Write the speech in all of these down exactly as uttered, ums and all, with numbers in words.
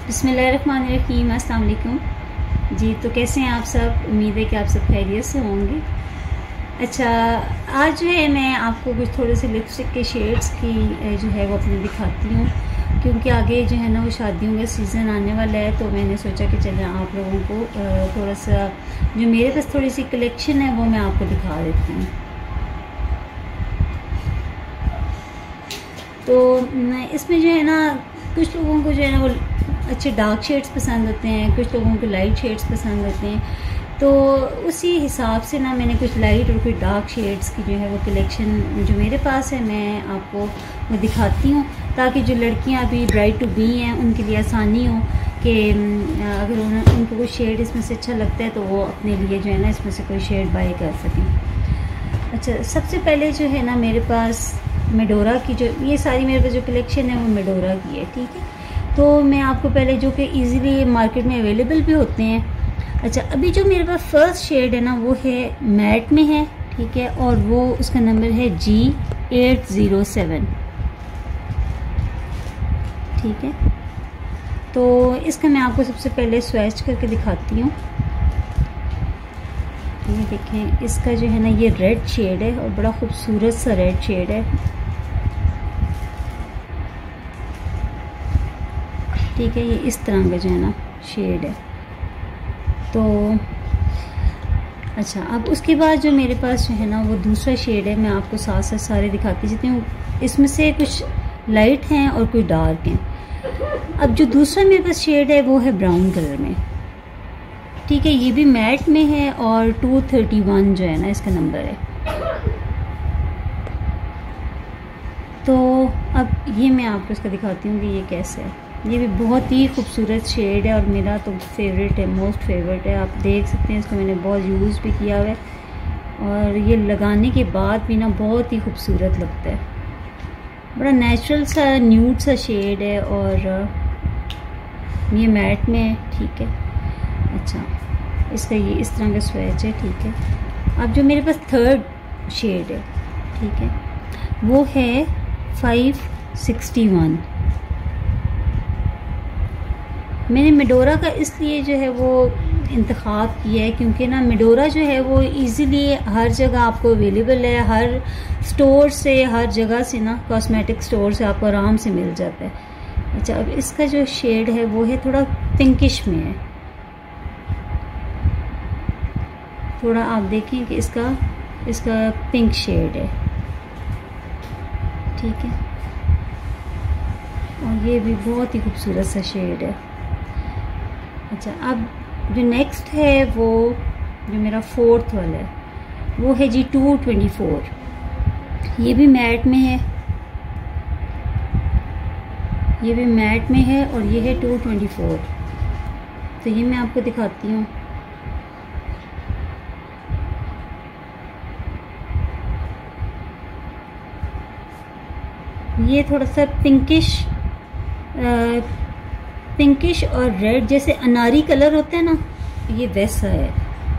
बिस्मिल्लाहिर्रहमानिर्रहीम, अस्सलाम वालेकुम जी। तो कैसे हैं आप सब? उम्मीद है कि आप सब खैरियत से होंगे। अच्छा, आज जो है मैं आपको कुछ थोड़े से लिपस्टिक के शेड्स की जो है वो अपनी दिखाती हूँ, क्योंकि आगे जो है ना वो शादियों का सीज़न आने वाला है। तो मैंने सोचा कि चलें आप लोगों को थोड़ा सा जो मेरे पास थोड़ी सी कलेक्शन है वो मैं आपको दिखा देती हूँ। तो इसमें जो है ना कुछ लोगों को जो है ना वो अच्छे डार्क शेड्स पसंद होते हैं, कुछ लोगों को लाइट शेड्स पसंद होते हैं। तो उसी हिसाब से ना मैंने कुछ लाइट और कुछ डार्क शेड्स की जो है वो कलेक्शन जो मेरे पास है मैं आपको वो दिखाती हूँ, ताकि जो लड़कियाँ अभी ब्राइड टू बी हैं उनके लिए आसानी हो कि अगर उन्हें उनको कोई शेड इसमें से अच्छा लगता है तो वो अपने लिए जो है ना इसमें से कोई शेड बाय कर सकें। अच्छा, सबसे पहले जो है ना मेरे पास मेडोरा की जो ये सारी मेरे पास जो कलेक्शन है वो मेडोरा की है, ठीक है। तो मैं आपको पहले जो कि इजीली मार्केट में अवेलेबल भी होते हैं। अच्छा, अभी जो मेरे पास फर्स्ट शेड है ना वो है मैट में है, ठीक है, और वो उसका नंबर है जी एट ज़ीरो सेवन, ठीक है। तो इसका मैं आपको सबसे पहले स्वैच करके दिखाती हूँ। ये देखें, इसका जो है ना ये रेड शेड है और बड़ा खूबसूरत सा रेड शेड है, ठीक है। ये इस तरह का जो है ना शेड है। तो अच्छा, अब उसके बाद जो मेरे पास जो है ना वो दूसरा शेड है, मैं आपको साथ साथ सारे दिखाती जाती हूँ। इसमें से कुछ लाइट हैं और कुछ डार्क हैं। अब जो दूसरा मेरे पास शेड है वो है ब्राउन कलर में, ठीक है। ये भी मैट में है और टू थर्टी वन जो है ना इसका नंबर है। तो अब ये मैं आपको इसका दिखाती हूँ कि ये कैसे है। ये भी बहुत ही खूबसूरत शेड है और मेरा तो फेवरेट है, मोस्ट फेवरेट है। आप देख सकते हैं इसको मैंने बहुत यूज़ भी किया हुआ है और ये लगाने के बाद भी ना बहुत ही खूबसूरत लगता है। बड़ा नेचुरल सा न्यूड सा शेड है और ये मैट में है, ठीक है। अच्छा, इसका ये इस तरह का स्वैच है, ठीक है। अब जो मेरे पास थर्ड शेड है, ठीक है, वो है फाइव सिक्सटी वन। मैंने मेडोरा का इसलिए जो है वो इंतखाब किया है क्योंकि ना मेडोरा जो है वो इजीली हर जगह आपको अवेलेबल है, हर स्टोर से, हर जगह से ना कॉस्मेटिक स्टोर से आपको आराम से मिल जाता है। अच्छा, अब इसका जो शेड है वो है थोड़ा पिंकिश में है। थोड़ा आप देखें कि इसका इसका पिंक शेड है, ठीक है। और ये भी बहुत ही खूबसूरत सा शेड है। अच्छा, अब जो नेक्स्ट है वो जो मेरा फोर्थ वाला है वो है जी टू ट्वेंटी फोर। ये भी मैट में है, ये भी मैट में है और ये है टू ट्वेंटी फोर। तो ये मैं आपको दिखाती हूँ। ये थोड़ा सा पिंकिश आ, पिंकिश और रेड जैसे अनारी कलर होता है ना, ये वैसा है।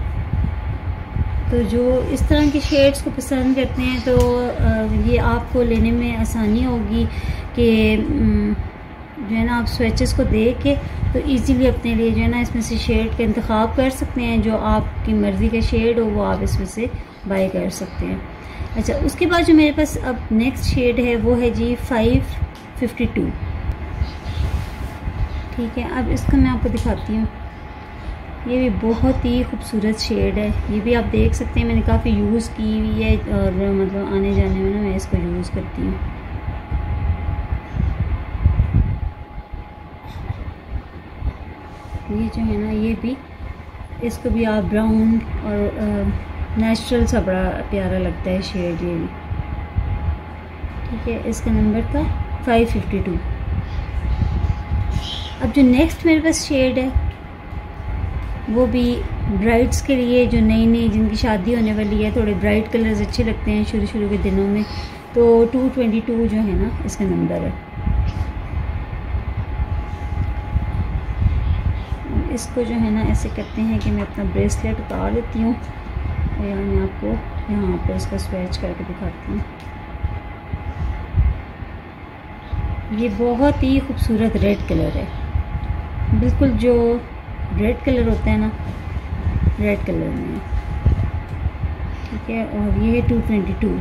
तो जो इस तरह के शेड्स को पसंद करते हैं तो ये आपको लेने में आसानी होगी कि जो है ना आप स्वेचेस को देख के तो इजीली अपने लिए जो है ना इसमें से शेड का इंतखाब कर सकते हैं। जो आपकी मर्ज़ी का शेड हो वो आप इसमें से बाय कर सकते हैं। अच्छा, उसके बाद जो मेरे पास अब नेक्स्ट शेड है वो है जी फाइव फिफ्टी टू, ठीक है। अब इसका मैं आपको दिखाती हूँ। ये भी बहुत ही खूबसूरत शेड है। ये भी आप देख सकते हैं मैंने काफ़ी यूज़ की हुई है और मतलब आने जाने में ना मैं इसको यूज़ करती हूँ। ये जो है ना ये भी, इसको भी आप ब्राउन और नेचुरल सा बड़ा प्यारा लगता है शेड ये भी, ठीक है। इसका नंबर था फाइव फिफ्टी टू। अब जो नेक्स्ट मेरे पास शेड है वो भी ब्राइड्स के लिए, जो नई नई जिनकी शादी होने वाली है, थोड़े ब्राइट कलर्स अच्छे लगते हैं शुरू शुरू के दिनों में। तो टू ट्वेंटी टू जो है ना इसका नंबर है। इसको जो है ना ऐसे करते हैं कि मैं अपना ब्रेसलेट उतार देती हूँ और यहाँ मैं आपको यहाँ पर इसका स्वैच करके दिखाती हूँ। ये बहुत ही खूबसूरत रेड कलर है, बिल्कुल जो रेड कलर होता है ना, रेड कलर में है, ठीक है। और ये है टू ट्वेंटी टू।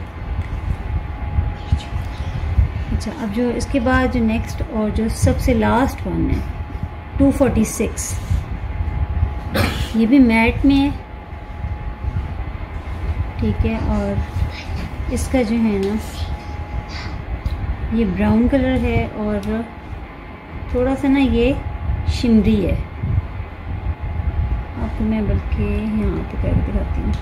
अच्छा, अब जो इसके बाद जो नेक्स्ट और जो सबसे लास्ट वन है टू फोर्टी सिक्स, ये भी मैट में है, ठीक है। और इसका जो है ना ये ब्राउन कलर है और थोड़ा सा ना ये शिमरी है। आपको मैं बल्कि यहाँ पे करके दिखाती हूँ।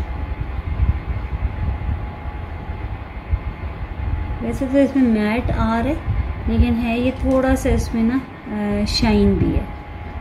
वैसे तो इसमें मैट आ रहा है, लेकिन है ये थोड़ा सा इसमें ना शाइन भी है।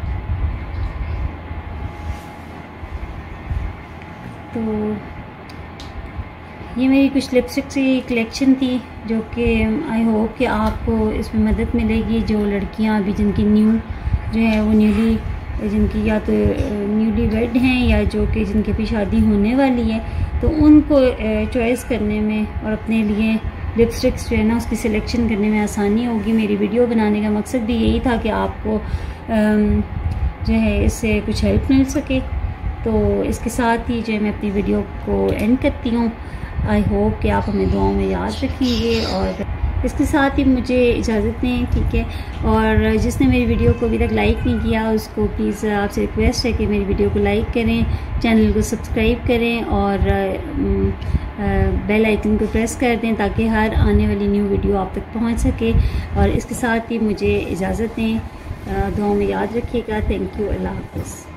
तो ये मेरी कुछ लिपस्टिक की कलेक्शन थी, जो कि आई होप कि आपको इसमें मदद मिलेगी। जो लड़कियां अभी जिनकी न्यू जो है वो न्यूली जिनकी या तो न्यूली वेड हैं या जो कि जिनकी भी शादी होने वाली है, तो उनको चॉइस करने में और अपने लिए लिपस्टिक्स जो है ना उसकी सिलेक्शन करने में आसानी होगी। मेरी वीडियो बनाने का मकसद भी यही था कि आपको जो है इससे कुछ हेल्प मिल सके। तो इसके साथ ही जो है मैं अपनी वीडियो को एंड करती हूँ। आई होप कि आप हमें दुआओं में याद रखेंगे, और इसके साथ ही मुझे इजाज़त दें, ठीक है। और जिसने मेरी वीडियो को अभी तक लाइक नहीं किया उसको प्लीज़ आपसे रिक्वेस्ट है कि मेरी वीडियो को लाइक करें, चैनल को सब्सक्राइब करें और बेल आइकन को प्रेस कर दें ताकि हर आने वाली न्यू वीडियो आप तक पहुंच सके। और इसके साथ ही मुझे इजाज़त दें, दुआओं में याद रखिएगा। थैंक यू, अल्लाह हाफ़िज़।